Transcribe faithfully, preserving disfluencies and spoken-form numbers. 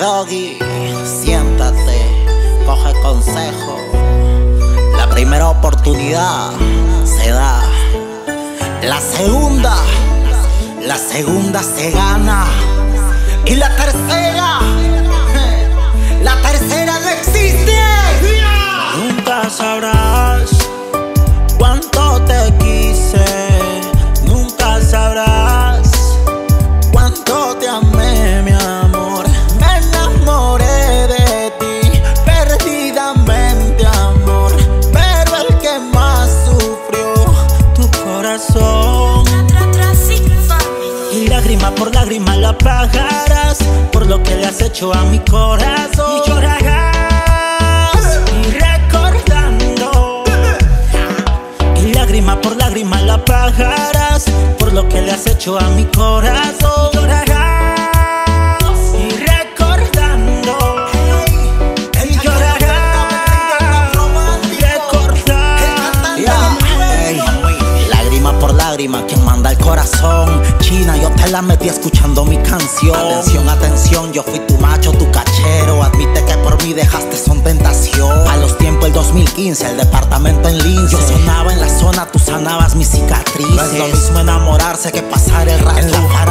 Doggy, siéntate, coge consejo. La primera oportunidad se da, la segunda, la segunda se gana. Y la tercera, la tercera no existe. Nunca sabrás cuánto te quise, nunca sabrás cuánto te amé, mi amor. Me enamoré de ti perdidamente, amor, pero el que más sufrió, tu corazón. Y lágrima por lágrima la pagarás por lo que le has hecho a mi corazón. Y llorarás y recordando. Y lágrima por lágrima la pagarás por lo que le has hecho a mi corazón. Y llorarás y recordando. Y llorarás recordando. yeah. Ey, lágrima por lágrima, quien manda el corazón. China, yo te la metí escuchando mi canción. Atención, atención, yo fui tu macho, tu cachero. Admite que por mí dejaste son tentación. A los tiempos el dos mil quince, el departamento en Lince. Yo sonaba en la zona, tú sanabas mis cicatrices. No es lo mismo enamorarse que pasar el rato en la